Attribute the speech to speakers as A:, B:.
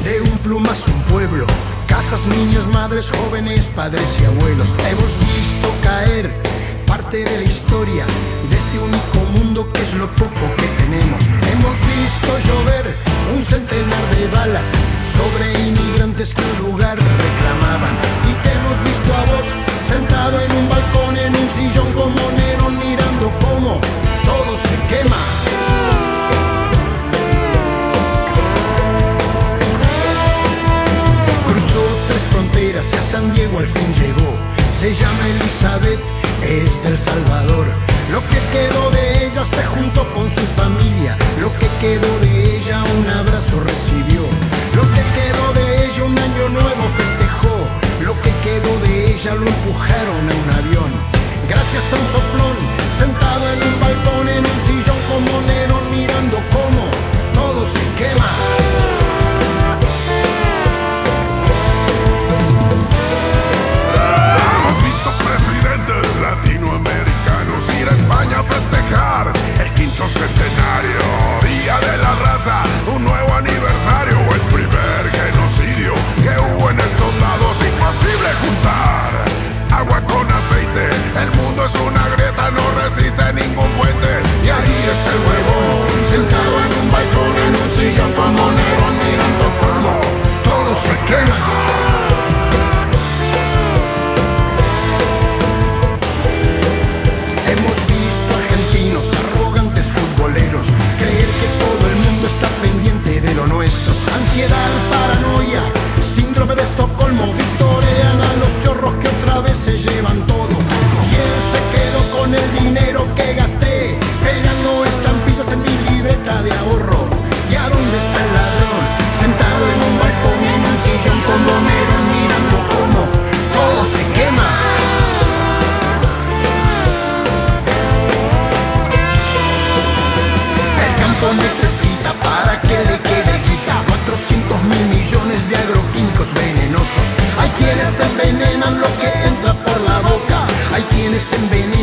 A: De un plumazo un pueblo, casas, niños, madres, jóvenes, padres y abuelos. Hemos visto caer parte de la historia de este único mundo que es lo poco que tenemos. Hemos visto llover un centenar de balas sobre inmigrantes que un lugar reclamaban. Y te hemos visto a vos sentado en un balcón, en un sillón como Nerón, mirando cómo todo se quema. Cruzó 3 fronteras y a San Diego al fin llegó. Se llama Elizabeth, es del Salvador. Lo que quedó de ella se juntó con su familia. Lo que quedó de ella un abrazo recibió. Lo que quedó de ella un año nuevo festejó. Lo que quedó de ella lo empujaron a un avión. Gracias a un soplón, sentado en un balcón, en un sillón como Nerón, mirando cómo todo se quema.
B: Latinoamericanos ir a España a festejar el 5º centenario, Día de la Raza, un nuevo aniversario, el primer genocidio que hubo en estos lados. Imposible juntar agua con aceite, el mundo es una grieta, no resiste ningún puente.
A: Y ahí está el huevón, sentado en un balcón, en un sillón como Nerón, mirando cómo todo se quema. Hemos visto argentinos, arrogantes futboleros, creer que todo el mundo está pendiente de lo nuestro. Ansiedad, paranoia, síndrome de Estocolmo, victorean a los chorros que otra vez se llevan todo. ¿Quién se quedó con el dinero que gasté pegando estampillas en mi libreta de ahorro? ¿Y a dónde está el ladrón? Sentado en un balcón, en un sillón como Nerón, mirando cómo todo se quema. Necesita para que le quede guita 400.000 millones de agroquímicos venenosos. Hay quienes envenenan lo que entra por la boca, hay quienes envenenan